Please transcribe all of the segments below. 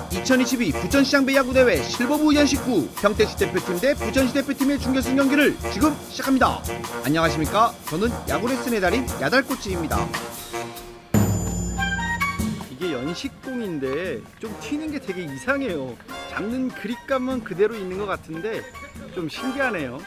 2022 부천시장배 야구대회 실버부 연식구 평택시 대표팀 대 부천시 대표팀의 준결승 경기를 지금 시작합니다. 안녕하십니까? 저는 야구레슨의 달인 야달코치입니다. 이게 연식공인데 좀 튀는 게 되게 이상해요. 잡는 그립감은 그대로 있는 것 같은데 좀 신기하네요.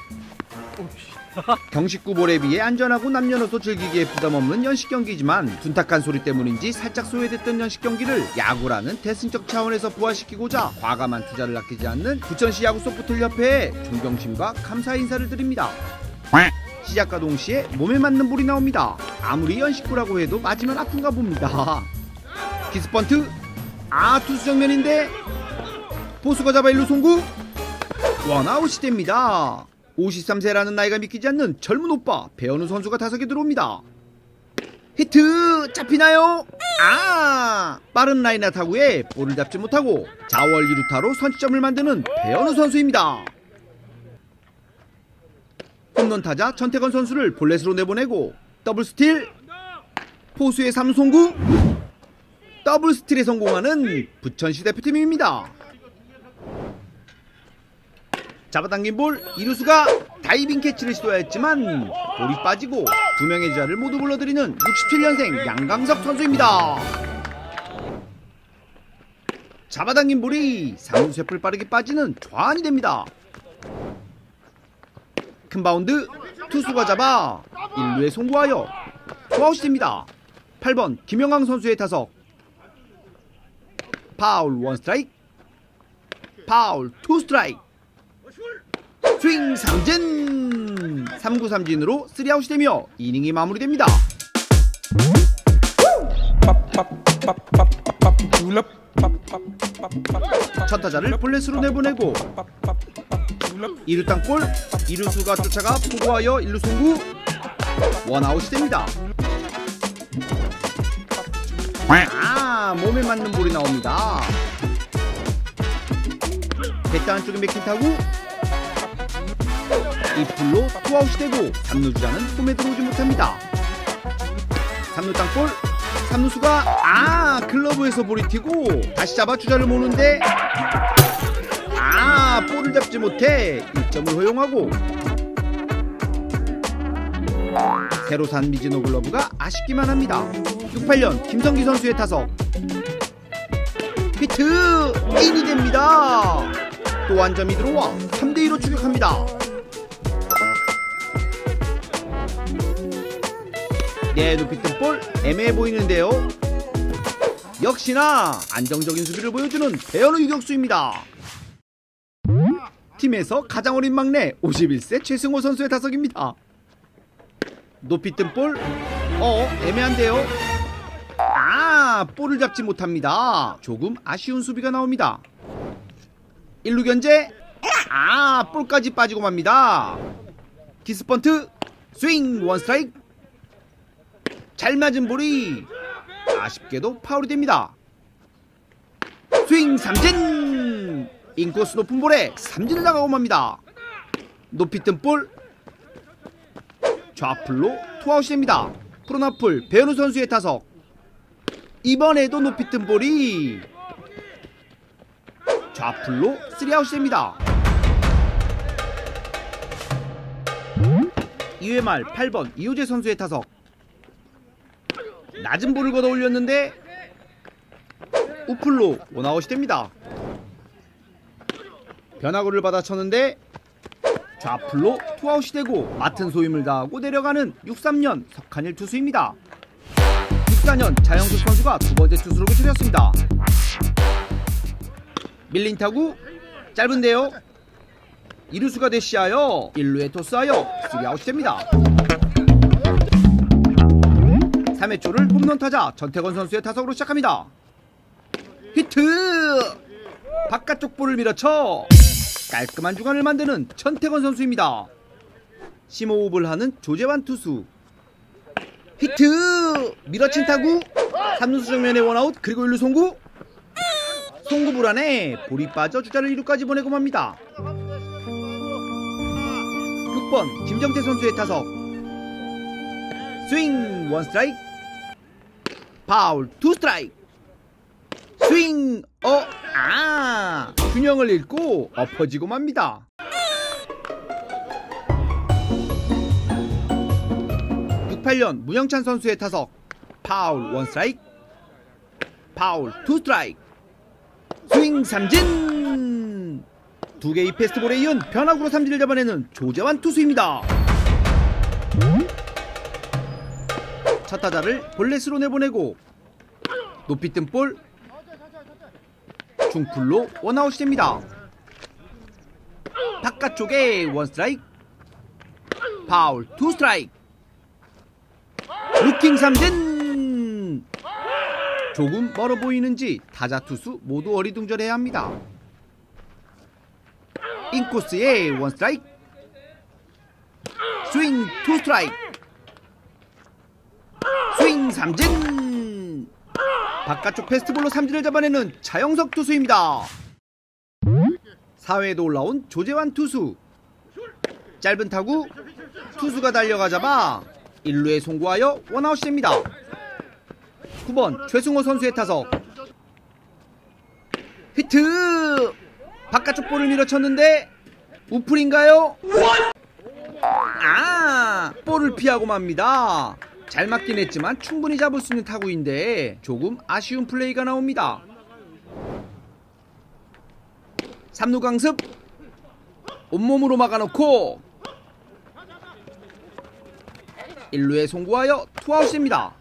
경식구 볼에 비해 안전하고 남녀노소 즐기기에 부담없는 연식 경기지만 둔탁한 소리 때문인지 살짝 소외됐던 연식 경기를 야구라는 대승적 차원에서 부활시키고자 과감한 투자를 아끼지 않는 부천시 야구소프트협회에 존경심과 감사 인사를 드립니다. 시작과 동시에 몸에 맞는 볼이 나옵니다. 아무리 연식구라고 해도 맞으면 아픈가 봅니다. 키스펀트, 투수 정면인데 포수가 잡아 1루 송구, 원아웃이 됩니다. 53세라는 나이가 믿기지 않는 젊은 오빠 배현우 선수가 타석에 들어옵니다. 히트 잡히나요? 빠른 라인아 타구에 볼을 잡지 못하고 자월 2루타로 선취점을 만드는 배현우 선수입니다. 홈런 타자 전태건 선수를 볼넷으로 내보내고 더블 스틸, 포수의 3루 송구, 더블 스틸에 성공하는 부천시 대표팀입니다. 잡아당긴 볼, 이루수가 다이빙 캐치를 시도했지만 볼이 빠지고 두 명의 주자를 모두 불러들이는 67년생 양강석 선수입니다. 잡아당긴 볼이 3루 쇄풀 빠르게 빠지는 좌안이 됩니다. 큰 바운드, 투수가 잡아 1루에 송구하여 투아웃이 됩니다. 8번 김영광 선수의 타석, 파울 1 스트라이크, 파울 2 스트라이크, 스윙 삼진! 3구 삼진으로 3아웃이 되며 이닝이 마무리됩니다. 첫 타자를 볼넷으로 내보내고 2루 땅볼, 2루수가 쫓아가 포구하여 1루 송구, 원아웃이 됩니다. 몸에 맞는 볼이 나옵니다. 배트 안쪽에 맥힌 타구, 2풀로 투아웃이 되고 3루 주자는 홈에 들어오지 못합니다. 3루 땅볼, 3루수가 글러브에서 볼이 튀고 다시 잡아 주자를 모는데 볼을 잡지 못해 1점을 허용하고 새로 산 미즈노 글러브가 아쉽기만 합니다. 68년 김성기 선수의 타석, 히트! 인이 됩니다. 또 한 점이 들어와 3대2로 추격합니다. 높이 뜬 볼 애매해 보이는데요. 역시나 안정적인 수비를 보여주는 배현우 유격수입니다. 팀에서 가장 어린 막내 51세 최승호 선수의 타석입니다. 높이 뜬 볼, 애매한데요. 볼을 잡지 못합니다. 조금 아쉬운 수비가 나옵니다. 1루 견제, 볼까지 빠지고 맙니다. 키스펀트, 스윙 1 스트라이크, 잘 맞은 볼이 아쉽게도 파울이 됩니다. 스윙 삼진! 인코스 높은 볼에 삼진을 나가고 맙니다. 높이 뜬 볼, 좌풀로 투아웃이 됩니다. 프로나풀 배현우 선수의 타석, 이번에도 높이 뜬 볼이 좌풀로 3아웃이 됩니다. 2회 말 8번 이호재 선수의 타석, 낮은 볼을 걷어 올렸는데 우풀로 원아웃이 됩니다. 변화구를 받아쳤는데 좌풀로 투아웃이 되고 맡은 소임을 다하고 내려가는 63년 석한일 투수입니다. 64년 자영숙 선수가 두 번째 투수로 교체되었습니다. 밀린 타구 짧은데요. 2루수가 대시하여 1루에 토스하여 3아웃이 됩니다. 3회 초를 홈런 타자 전태건 선수의 타석으로 시작합니다. 히트! 바깥쪽 볼을 밀어쳐 깔끔한 주간을 만드는 전태건 선수입니다. 심호흡을 하는 조재환 투수, 히트! 밀어친 타구, 3루수 정면에 원아웃, 그리고 1루 송구, 송구 불안에 볼이 빠져 주자를 2루까지 보내고 맙니다. 6번 김정태 선수의 타석, 스윙 1 스트라이크, 파울 2 스트라이크, 스윙 타자는 균형을 잃고 엎어지고 맙니다. 68년 문영찬 선수의 타석. 파울 원 스트라이크, 파울 투 스트라이크, 스윙 삼진. 두 개의 패스트볼에 이은 변화구로 삼진을 잡아내는 조재환 투수입니다. 첫 타자를 볼넷으로 내보내고 높이 뜬 볼 중풀로 원아웃이 됩니다. 바깥쪽에 원 스트라이크, 파울 투 스트라이크, 루킹 삼진. 조금 멀어 보이는지 타자 투수 모두 어리둥절해야 합니다. 인코스에 원 스트라이크, 스윙 투 스트라이크, 스윙 삼진. 바깥쪽 패스트볼로 삼진을 잡아내는 차영석 투수입니다. 4회에도 올라온 조재환 투수. 짧은 타구, 투수가 달려가 잡아 1루에 송구하여 원아웃이 됩니다. 9번 최승호 선수의 타석. 히트! 바깥쪽 볼을 밀어쳤는데 우플인가요? 볼을 피하고 맙니다. 잘 맞긴 했지만 충분히 잡을 수 있는 타구인데 조금 아쉬운 플레이가 나옵니다. 3루 강습, 온몸으로 막아놓고 1루에 송구하여 투아웃입니다.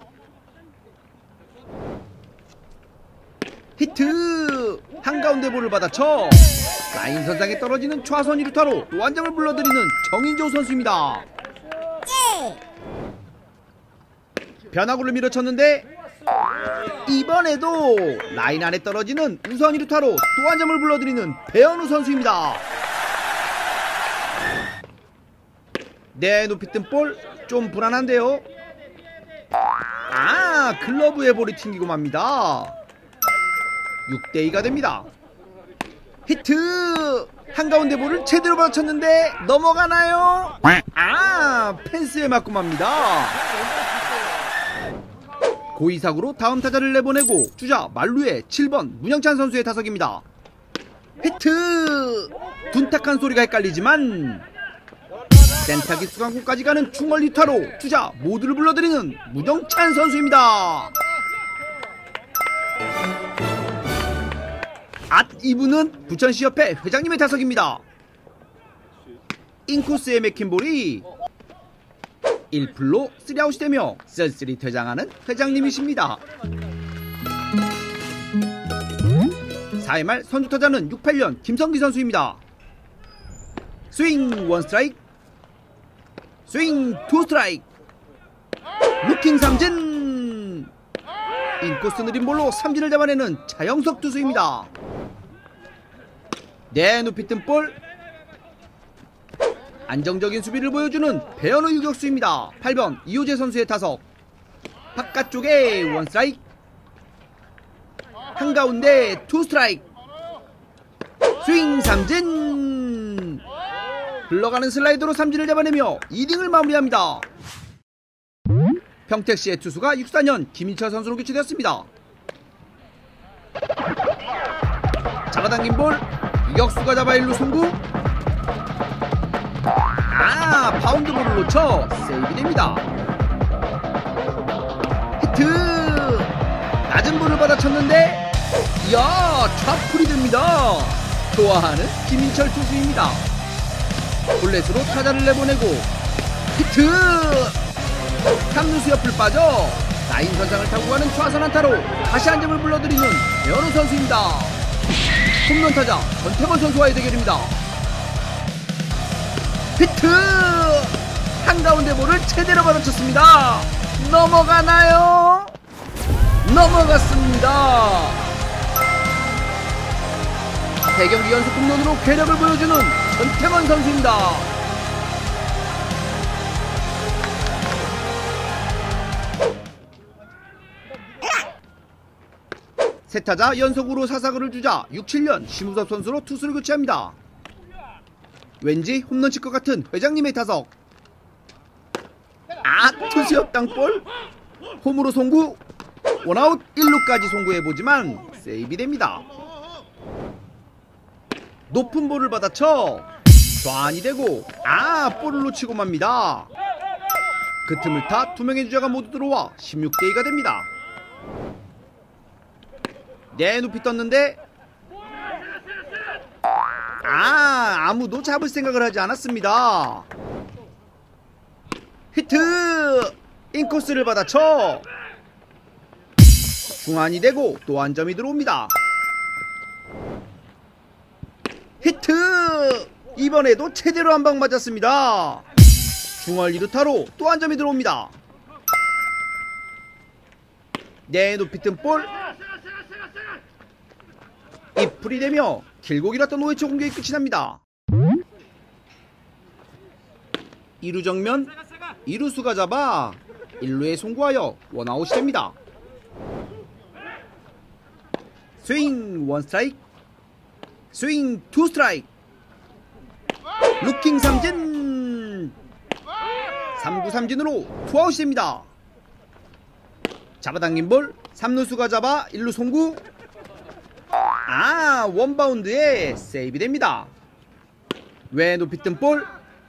히트! 한가운데 볼을 받아쳐 라인 선상에 떨어지는 좌선 2루타로 또 한 점을 불러들이는 정인조 선수입니다. 변화구를 밀어쳤는데 이번에도 라인 안에 떨어지는 우선 2루타로 또 한 점을 불러들이는 배현우 선수입니다. 네, 높이 뜬 볼 좀 불안한데요. 글러브에 볼이 튕기고 맙니다. 6대2가 됩니다. 히트! 한가운데 볼을 제대로 받아쳤는데 넘어가나요? 펜스에 맞고 맙니다. 고의사구로 다음 타자를 내보내고 주자 만루에 7번 문영찬 선수의 타석입니다. 히트! 둔탁한 소리가 헷갈리지만 센타기 수강구까지 가는 중얼 리타로 주자 모두를 불러들이는 문영찬 선수입니다. 이분은 부천시협회 회장님의 타석입니다. 인코스에 맥힌 볼이 1풀로 3아웃이 되며 쓸쓸히 퇴장하는 회장님이십니다. 4회 말 선두타자는 68년 김성기 선수입니다. 스윙 원 스트라이크, 스윙 투 스트라이크, 루킹 삼진. 인코스 느린 볼로 삼진을 잡아내는 차영석 투수입니다. 네, 높이 뜬 볼. 안정적인 수비를 보여주는 배현우 유격수입니다. 8번 이호재 선수의 타석. 바깥쪽에 원 스트라이크, 한가운데 투 스트라이크, 스윙 삼진. 흘러가는 슬라이더로 삼진을 잡아내며 2이닝을 마무리합니다. 평택시의 투수가 64년 김인철 선수로 교체되었습니다. 잡아당긴 볼, 유격수가 잡아 1루 송구. 바운드볼을 놓쳐 세이브 됩니다. 히트! 낮은 볼을 받아쳤는데 좌풀이 됩니다. 좋아하는 김인철 투수입니다. 볼넷으로 타자를 내보내고 히트! 3루수 옆을 빠져 라인 선상을 타고 가는 좌선 안타로 다시 한 점을 불러들이는 배현우 선수입니다. 홈런 타자 전태권 선수와의 대결입니다. 히트! 한가운데 볼을 제대로 받아쳤습니다. 넘어가나요? 넘어갔습니다. 대경기 연속 홈런으로 괴력을 보여주는 전태권 선수입니다. 세 타자 연속으로 사사구를 주자 67년 심우섭 선수로 투수를 교체합니다. 왠지 홈런 칠 것 같은 회장님의 타석. 투수 옆 땅볼. 홈으로 송구. 원아웃 1루까지 송구해보지만 세이브 됩니다. 높은 볼을 받아쳐 좌안이 되고 볼을 놓치고 맙니다. 그 틈을 타 두 명의 주자가 모두 들어와 16대2가 됩니다. 네, 높이 떴는데 아무도 잡을 생각을 하지 않았습니다. 히트! 인코스를 받아쳐 중안이 되고 또 한 점이 들어옵니다. 히트! 이번에도 제대로 한 방 맞았습니다. 중얼 2루타로 또 한 점이 들어옵니다. 네, 높이 뜬 볼. 잎풀이 되며 길고 길었던 5회초 공격이 끝이 납니다. 2루 정면 2루수가 잡아 1루에 송구하여 원아웃이 됩니다. 스윙 원 스트라이크, 스윙 투 스트라이크, 루킹 삼진, 3구 삼진으로 투아웃이 됩니다. 잡아당긴 볼 3루수가 잡아 1루 송구, 원바운드에 세이브 됩니다. 외 높이 뜬 볼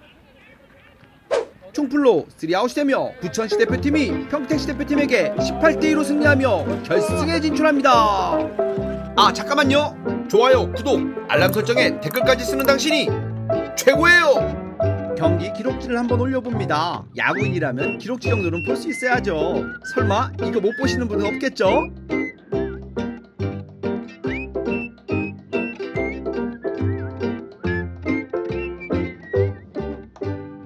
충풀로 3아웃이 되며 부천시 대표팀이 평택시 대표팀에게 18대2로 승리하며 결승에 진출합니다. 잠깐만요. 좋아요, 구독, 알람 설정에 댓글까지 쓰는 당신이 최고예요. 경기 기록지를 한번 올려봅니다. 야구인이라면 기록지 정도는 볼 수 있어야죠. 설마 이거 못 보시는 분은 없겠죠?